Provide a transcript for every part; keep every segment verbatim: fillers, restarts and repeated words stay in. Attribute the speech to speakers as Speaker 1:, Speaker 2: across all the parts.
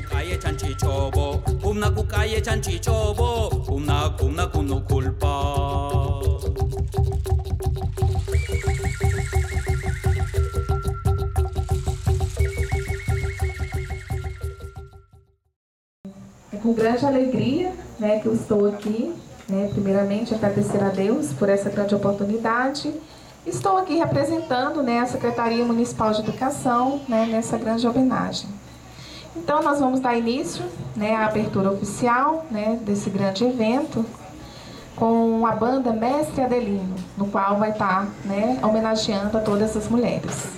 Speaker 1: kukaye chanchi chobo, kumna kukaye chanchi chobo, kumna kumna kuno culpa.
Speaker 2: É com grande alegria, né, que eu estou aqui, né, primeiramente agradecer a Deus por essa grande oportunidade. Estou aqui representando, né, a Secretaria Municipal de Educação, né, nessa grande homenagem. Então nós vamos dar início, né, à abertura oficial, né, desse grande evento com a banda Mestre Adelino, no qual vai estar, né, homenageando a todas as mulheres.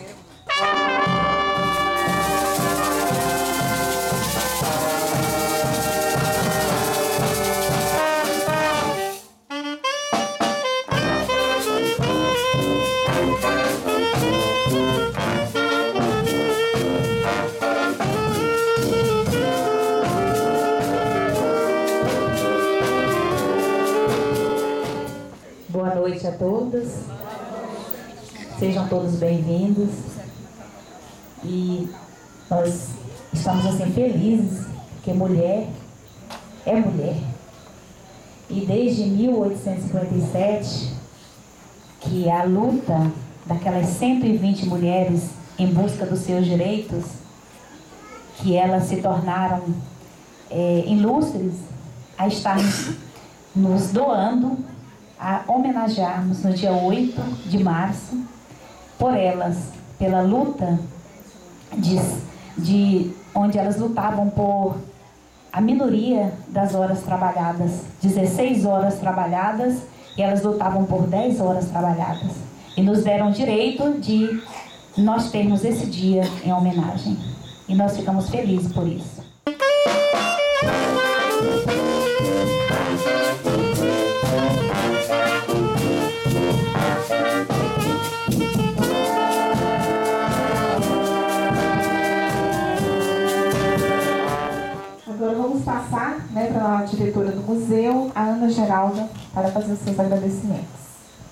Speaker 3: Boa noite a todos, sejam todos bem-vindos e nós estamos assim felizes porque mulher é mulher e desde mil oitocentos e cinquenta e sete que a luta daquelas cento e vinte mulheres em busca dos seus direitos, que elas se tornaram é, ilustres a estar nos doando, a homenagearmos no dia oito de março, por elas, pela luta de, de onde elas lutavam por a minoria das horas trabalhadas, dezesseis horas trabalhadas, e elas lutavam por dez horas trabalhadas. E nos deram o direito de nós termos esse dia em homenagem. E nós ficamos felizes por isso.
Speaker 2: Agora vamos passar, né, para a diretora do museu, a Ana Geralda, para fazer os seus agradecimentos.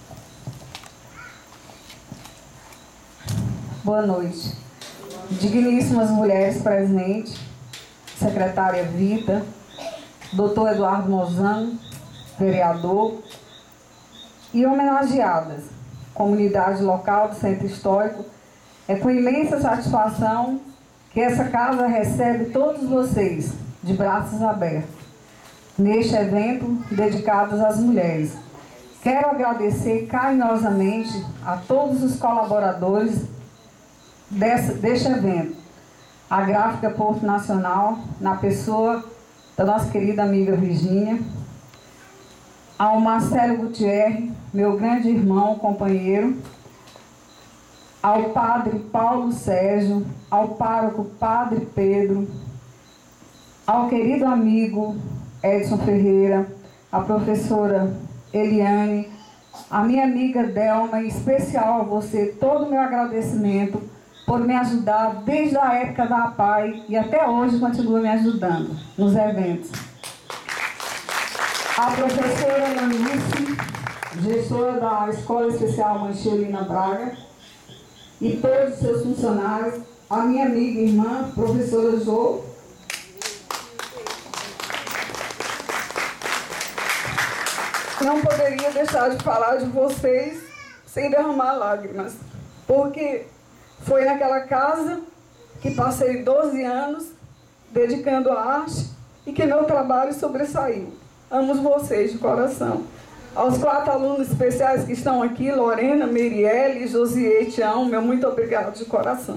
Speaker 4: Boa noite. Digníssimas mulheres presentes, secretária Vita, doutor Eduardo Mozano, vereador, e homenageadas, comunidade local do Centro Histórico. É com imensa satisfação que essa casa recebe todos vocês de braços abertos neste evento dedicado às mulheres. Quero agradecer carinhosamente a todos os colaboradores desse, deste evento, a Gráfica Porto Nacional, na pessoa da nossa querida amiga Virgínia, ao Marcelo Gutierrez, meu grande irmão, companheiro, ao padre Paulo Sérgio, ao pároco Padre Pedro, ao querido amigo Edson Ferreira, a professora Eliane, a minha amiga Delma, em especial a você, todo o meu agradecimento por me ajudar desde a época da A P A I e até hoje continua me ajudando nos eventos. A professora Lanice, gestora da Escola Especial Manchelina Braga, e todos os seus funcionários, a minha amiga e irmã, professora Jô, não poderia deixar de falar de vocês sem derramar lágrimas, porque foi naquela casa que passei doze anos dedicando a arte e que meu trabalho sobressaiu. Amo vocês de coração. Aos quatro alunos especiais que estão aqui, Lorena, Merielle, Josiê e Tião, meu muito obrigado de coração.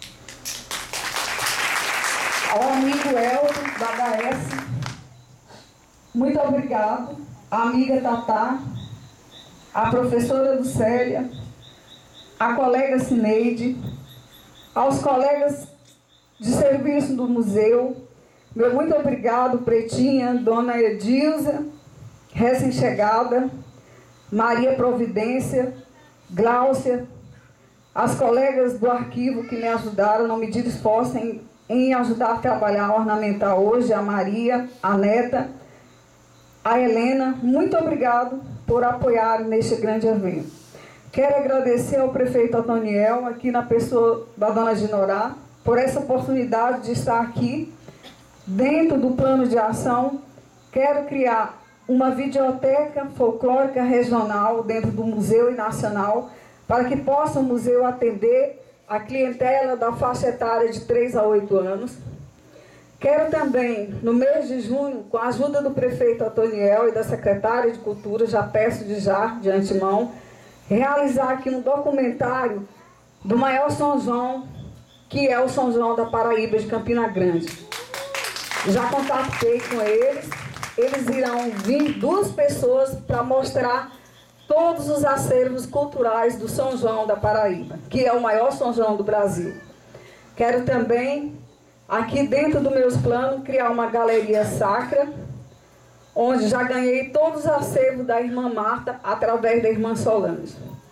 Speaker 4: Ao amigo Elton, da H S, muito obrigado. A amiga Tatá, a professora Lucélia, a colega Cineide, aos colegas de serviço do museu, meu muito obrigado, Pretinha, Dona Edilza, recém-chegada, Maria Providência, Gláucia, as colegas do arquivo que me ajudaram, não mediram esforço em, em ajudar a trabalhar, a ornamentar hoje, a Maria, a Neta, a Helena, muito obrigado por apoiar neste grande evento. Quero agradecer ao prefeito Antoniel, aqui na pessoa da dona Ginorá, por essa oportunidade de estar aqui Dentro do plano de ação, quero criar uma videoteca folclórica regional dentro do Museu e Nacional, para que possa o museu atender a clientela da faixa etária de três a oito anos. Quero também, no mês de junho, com a ajuda do prefeito Antoniel e da secretária de Cultura, já peço de já, de antemão, realizar aqui um documentário do maior São João, que é o São João da Paraíba de Campina Grande. Já contactei com eles, eles irão vir duas pessoas para mostrar todos os acervos culturais do São João da Paraíba, que é o maior São João do Brasil. Quero também, aqui dentro dos meus planos, criar uma galeria sacra, onde já ganhei todos os acervos da irmã Marta, através da irmã Solange.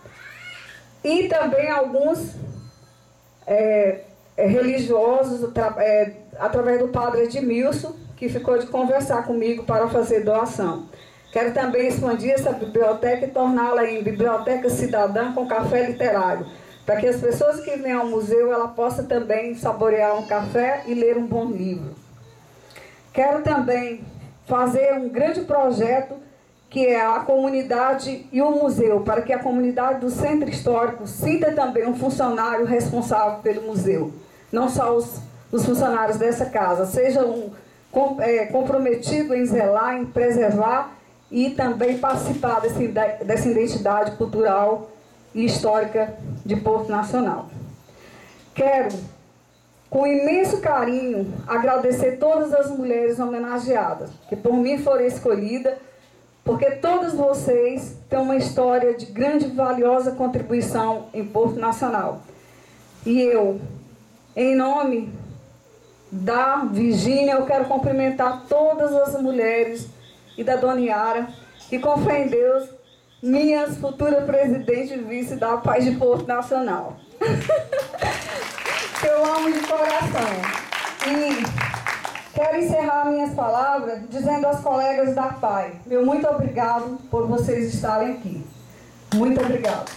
Speaker 4: E também alguns é, é, religiosos, é, através do padre Edmilson, que ficou de conversar comigo para fazer doação. Quero também expandir essa biblioteca e torná-la em biblioteca cidadã com café literário, para que as pessoas que vêm ao museu ela possa também saborear um café e ler um bom livro. Quero também fazer um grande projeto que é a comunidade e o museu, para que a comunidade do Centro Histórico sinta também um funcionário responsável pelo museu. Não só os, os funcionários dessa casa, sejam um, com, é, comprometidos em zelar, em preservar e também participar desse, dessa identidade cultural e histórica de Porto Nacional. Quero, com imenso carinho, agradecer todas as mulheres homenageadas, que por mim foram escolhidas, porque todas vocês têm uma história de grande e valiosa contribuição em Porto Nacional. E eu, em nome da Virgínia, eu quero cumprimentar todas as mulheres e da Dona Yara, que com fé em Deus, minhas futuras presidente e vice da Paz de Porto Nacional. Eu amo de coração. E quero encerrar minhas palavras dizendo aos colegas da P A I, meu muito obrigado por vocês estarem aqui. Muito obrigado.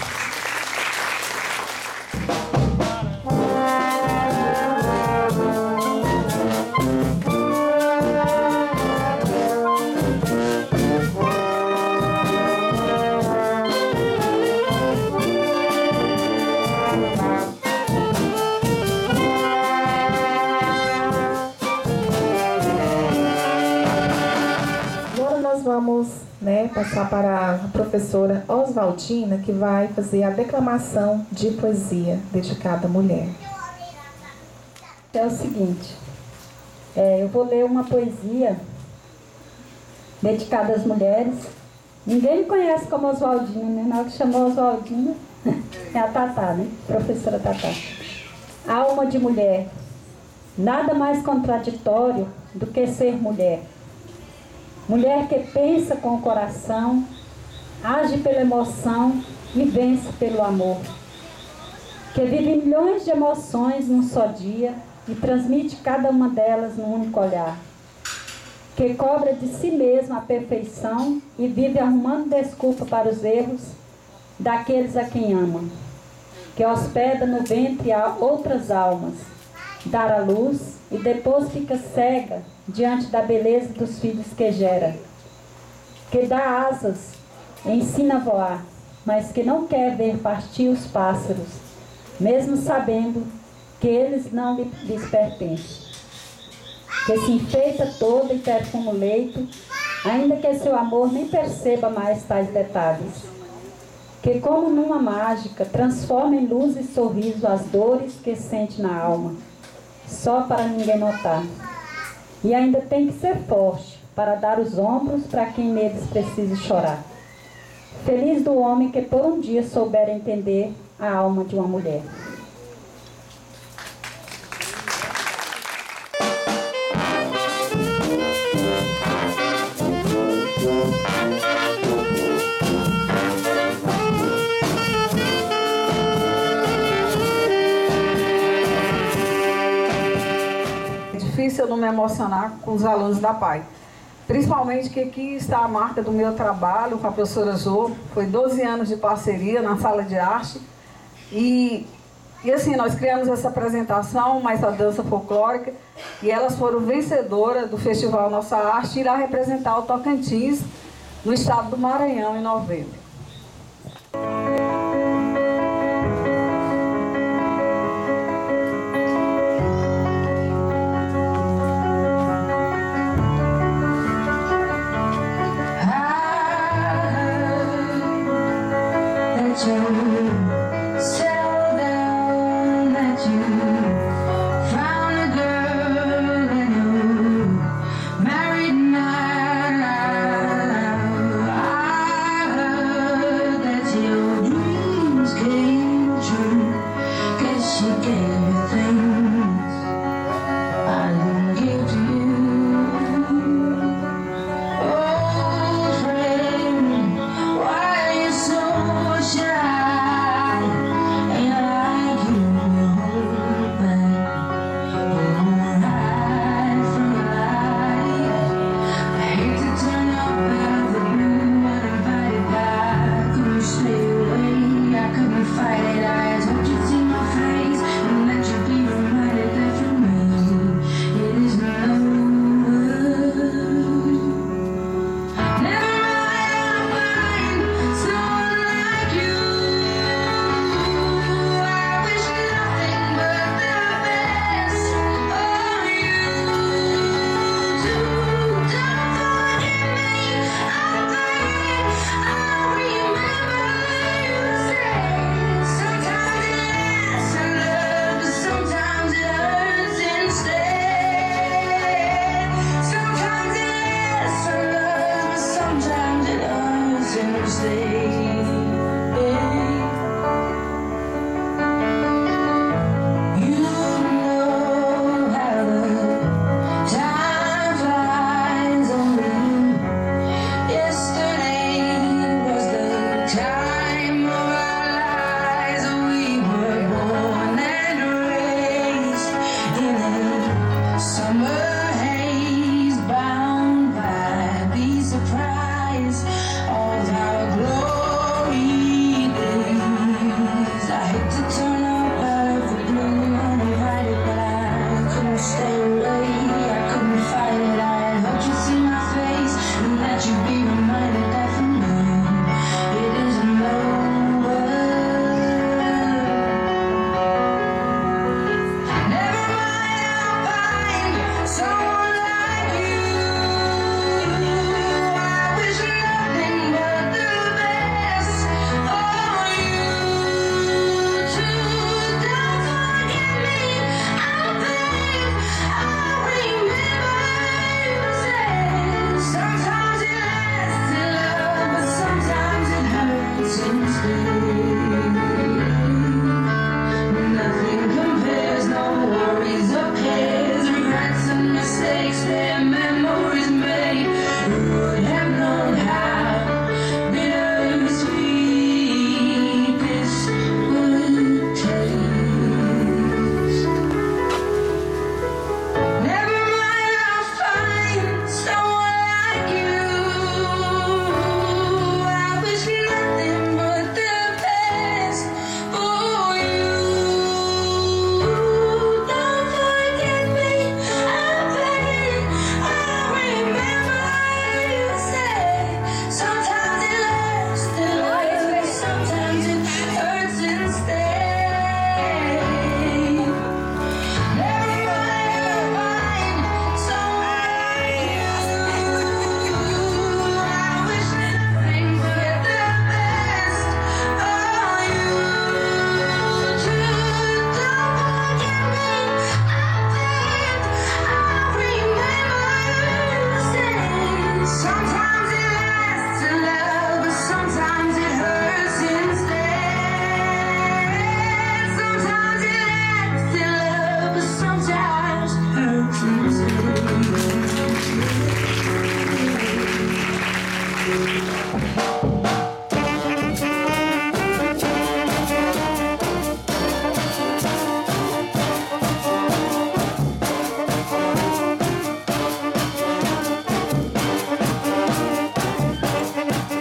Speaker 2: Vamos, né, passar para a professora Oswaldina, que vai fazer a declamação de poesia dedicada à mulher.
Speaker 5: É o seguinte, é, eu vou ler uma poesia dedicada às mulheres. Ninguém me conhece como Oswaldina, né? Na hora que chamou Oswaldina, é a Tatá, né? Professora Tatá. Alma de mulher, nada mais contraditório do que ser mulher. Mulher que pensa com o coração, age pela emoção e vence pelo amor. Que vive milhões de emoções num só dia e transmite cada uma delas num único olhar. Que cobra de si mesma a perfeição e vive arrumando desculpa para os erros daqueles a quem ama. Que hospeda no ventre a outras almas, dar a luz e depois fica cega diante da beleza dos filhos que gera. Que dá asas, ensina a voar, mas que não quer ver partir os pássaros, mesmo sabendo que eles não lhes pertencem. Que se enfeita toda e perfuma o leito, ainda que seu amor nem perceba mais tais detalhes. Que como numa mágica transforma em luz e sorriso as dores que sente na alma, só para ninguém notar. E ainda tem que ser forte para dar os ombros para quem neles precise chorar. Feliz do homem que por um dia souber entender a alma de uma mulher.
Speaker 4: Difícil eu não me emocionar com os alunos da P A I. Principalmente que aqui está a marca do meu trabalho com a professora Jô. Foi doze anos de parceria na sala de arte. E E assim, nós criamos essa apresentação, mais a dança folclórica, e elas foram vencedoras do Festival Nossa Arte e irá representar o Tocantins no estado do Maranhão em novembro.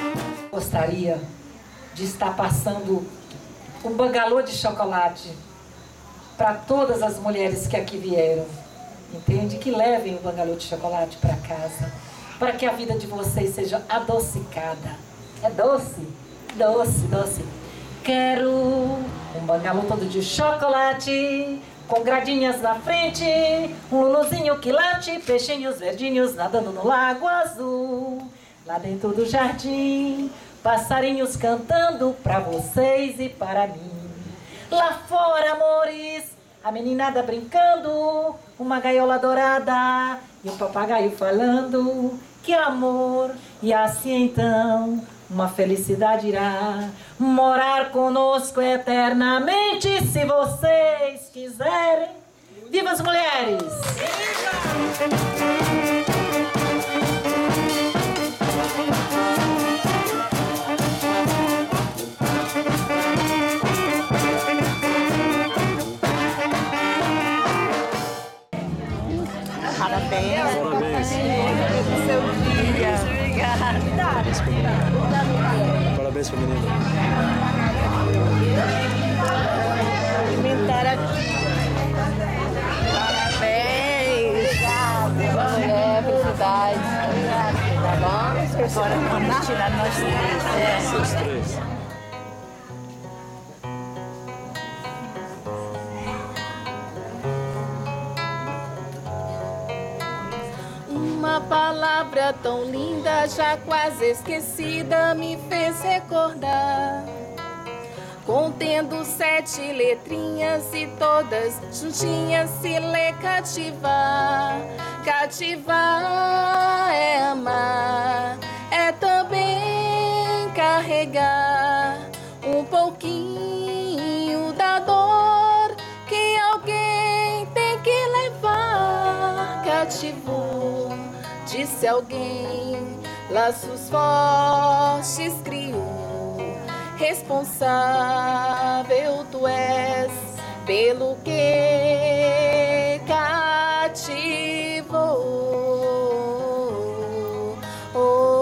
Speaker 3: Gostaria de estar passando o bangalô de chocolate
Speaker 6: para todas as mulheres que aqui vieram, entende? Que levem o bangalô de chocolate para casa, para que a vida de vocês seja adocicada. É doce, doce, doce. Quero um bangalô todo de chocolate, com gradinhas na frente, um luluzinho que late, peixinhos verdinhos nadando no lago azul. Lá dentro do jardim, passarinhos cantando pra vocês e para mim. Lá fora, amores, a meninada brincando, uma gaiola dourada e um papagaio falando. Que amor! E assim então, uma felicidade irá morar conosco eternamente, se vocês quiserem. Viva as mulheres!
Speaker 7: Parabéns.
Speaker 8: Parabéns.
Speaker 7: Pelo seu dia. Obrigada.
Speaker 8: Parabéns, feminina.
Speaker 7: Alimentar aqui. Parabéns. Obrigada. Mulher, felicidade. Tá bom? Agora vamos tirar nós três. É.
Speaker 8: Vocês três.
Speaker 9: Uma palavra tão linda, já quase esquecida, me fez recordar. Contendo sete letrinhas e todas juntinhas se lê cativar. Cativar é amar, é também carregar um pouquinho da dor que alguém tem que levar. Cativou, disse alguém, laços fortes criou. Responsável tu és pelo que cativou. Oh,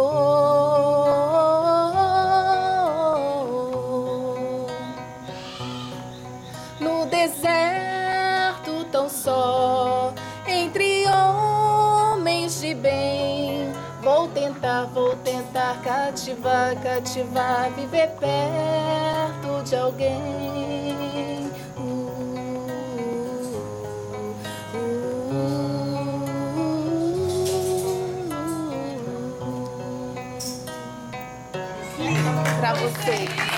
Speaker 9: oh, oh. No deserto tão só, entre homens de bem, vou tentar, vou tentar cativar, cativar, viver perto de alguém. Uh, uh, uh, uh. Pra vocês.